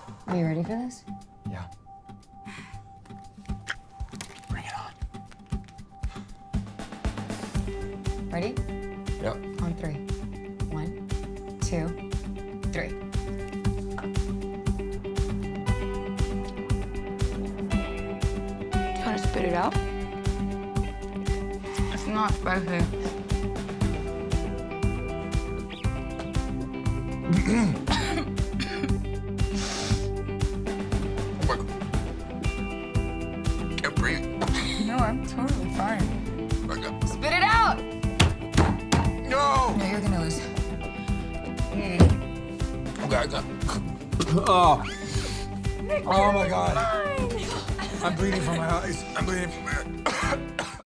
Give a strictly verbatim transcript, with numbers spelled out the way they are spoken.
Are you ready for this? Yeah. Bring it on. Ready? Yep. On three. One, two, three. Do you want to spit it out? It's not spicy. Can't breathe. No, I'm totally fine. Okay. Spit it out! No! No, you're gonna lose. Okay, I got. Oh. Oh my God. I'm bleeding from my eyes. I'm bleeding from my eyes.